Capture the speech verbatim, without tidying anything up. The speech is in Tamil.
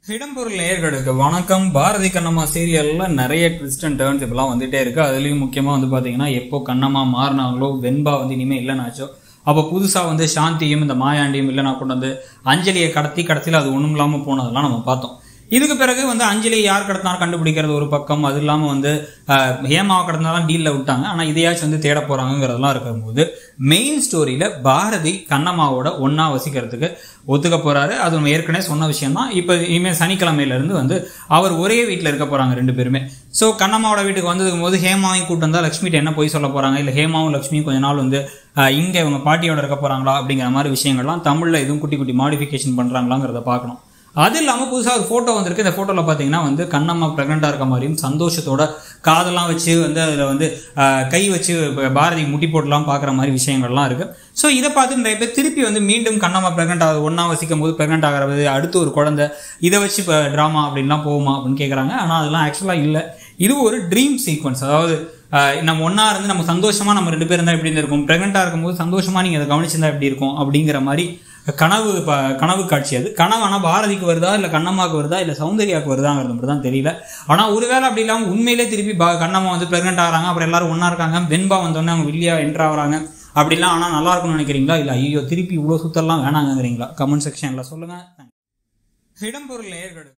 இடம்பொருள் நேயர்களுக்கு வணக்கம். பாரதி கண்ணம்மா சீரியல்ல நிறைய ட்விஸ்ட் அண்ட் டர்ன்ஸ் இப்பெல்லாம் வந்துட்டே இருக்கு. அதுலயும் முக்கியமா வந்து பாத்தீங்கன்னா எப்போ கண்ணம்மா மாறினாங்களோ, வெண்பா வந்து இனிமே இல்லைனாச்சோ, அப்போ புதுசா வந்து சாந்தியும் இந்த மாயாண்டியும் இல்லைனா கொண்டு வந்து அஞ்சலியை கடத்தி கடைசியில் அது ஒண்ணும் இல்லாம போனதெல்லாம் நம்ம பார்த்தோம். இதுக்கு பிறகு வந்து அஞ்சலி யார் கடத்தினாலும் கண்டுபிடிக்கிறது ஒரு பக்கம், அது இல்லாம வந்து ஹேமாவை கடத்தினாலும் டீல்ல விட்டாங்க. ஆனா இதையாச்சும் வந்து தேட போறாங்கிறதெல்லாம் இருக்கும்போது மெயின் ஸ்டோரியில பாரதி கண்ணம்மாவோட ஒன்னா வசிக்கிறதுக்கு ஒத்துக்க போறாரு. அது நம்ம ஏற்கனவே சொன்ன விஷயம் தான். இப்ப இனிமேல் சனிக்கிழமையில இருந்து வந்து அவர் ஒரே வீட்டுல இருக்க போறாங்க ரெண்டு பேருமே. சோ கண்ணம்மாவோட வீட்டுக்கு வந்ததுக்கும் போது ஹேமாவையும் கூட்டு வந்தா லட்சுமிட்ட என்ன போய் சொல்ல போறாங்க, இல்ல ஹேமாவும் லட்சுமியும் கொஞ்ச நாள் வந்து இங்க இவங்க பாட்டியோட இருக்க போறாங்களா அப்படிங்கிற மாதிரி விஷயங்கள்லாம் தமிழ்ல எதுவும் குட்டி குட்டி மாடிஃபிகேஷன் பண்றாங்களாங்கிறத பார்க்கணும். அது இல்லாமல் புதுசாக ஒரு ஃபோட்டோ வந்திருக்கு. இந்த ஃபோட்டோவில் பார்த்தீங்கன்னா வந்து கண்ணம்மா ப்ரெக்னெண்ட்டாக இருக்க மாதிரியும் சந்தோஷத்தோட காதெல்லாம் வச்சு வந்து அதில் வந்து கை வச்சு பாரதி முட்டி போட்டுலாம் பார்க்குற மாதிரி விஷயங்கள்லாம் இருக்குது. ஸோ இதை பார்த்து நிறைய பேர் திருப்பி வந்து மீண்டும் கண்ணம்மா ப்ரெக்னெண்ட் ஆகுது, ஒன்றா வசிக்கும் போது ப்ரெக்னெண்ட் ஆகிறது, அடுத்து ஒரு குழந்தை, இதை வச்சு இப்போ ட்ராமா அப்படின்லாம் போகுமா அப்படின்னு கேட்குறாங்க. ஆனால் அதெல்லாம் ஆக்சுவலாக இல்லை. இது ஒரு ட்ரீம் சீக்வன்ஸ். அதாவது நம்ம ஒன்றா இருந்து நம்ம சந்தோஷமாக நம்ம ரெண்டு பேர் இருந்தால் எப்படி இருந்திருக்கும், ப்ரெக்னெண்ட்டாக இருக்கும்போது சந்தோஷமாக நீங்கள் அதை கவனிச்சிருந்தா எப்படி இருக்கும் அப்படிங்கிற மாதிரி கனவு கனவு காட்சி. அது கனவு ஆனால் பாரதிக்கு வருதா, இல்லை கண்ணம்மாவுக்கு வருதா, இல்லை சௌந்தர்யாவுக்கு வருதாங்கிறது மட்டும் தான் தெரியல. ஆனால் ஒருவேளை அப்படி இல்லாமல் உண்மையிலே திருப்பி கண்ணம்மா வந்து ப்ரெக்னெண்ட் ஆகிறாங்க, அப்புறம் எல்லாரும் ஒன்றா இருக்காங்க, வெண்பா வந்தோடனே அவங்க வில்லியா என்ட்ரு ஆகிறாங்க அப்படிலாம். ஆனால் நல்லா இருக்கும்னு நினைக்கிறீங்களா, இல்லை ஐயோ திருப்பி இவ்வளோ சுத்தலாம் வேணாங்கிறீங்களா? கமெண்ட் செக்ஷனில் சொல்லுங்கள். இடம்பொருள் நேயர்கள்.